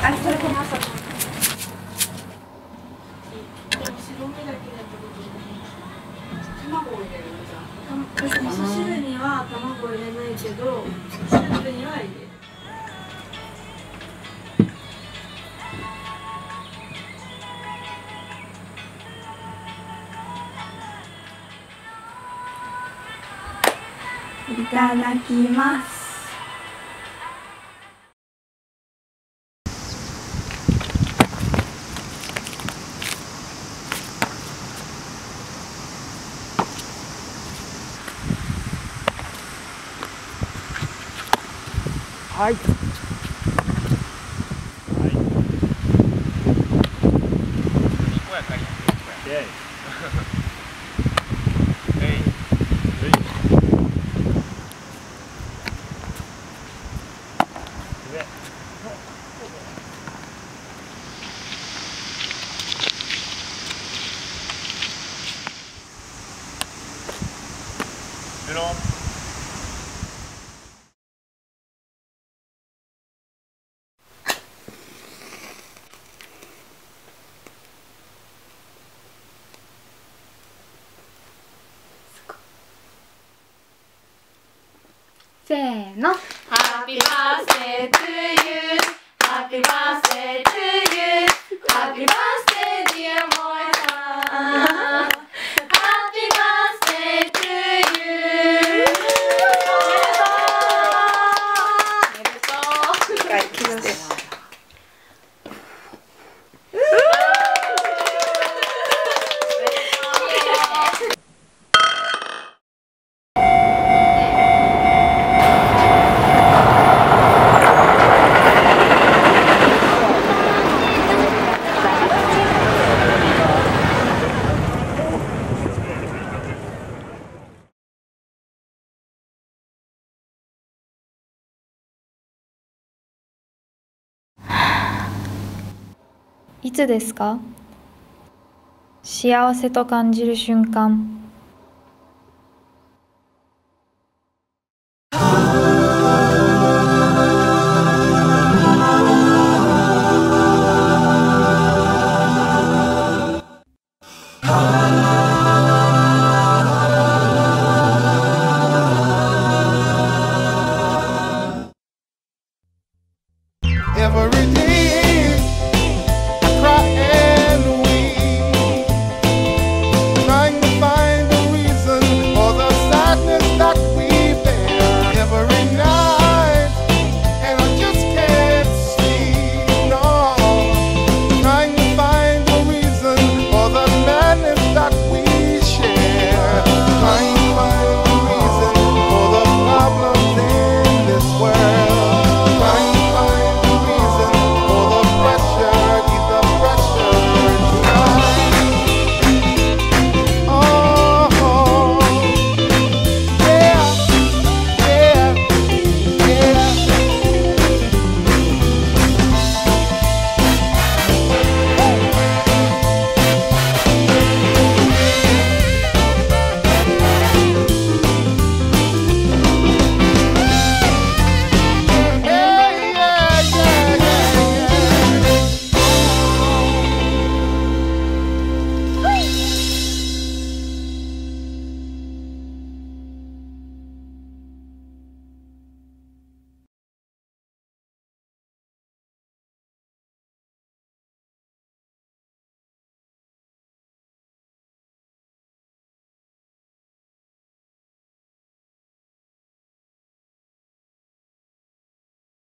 あ、それこの朝。白身だけだったことない。卵を入れるじゃん。味噌汁には卵入れないけど、スープには入れる。いただきます。 はい。はい。 せーの。Happy birthday to you. Happy birthday to you. Happy birthday dear 萌さん。Happy birthday to you. おめでとう。一回キスして。 いつですか？幸せと感じる瞬間。 Every day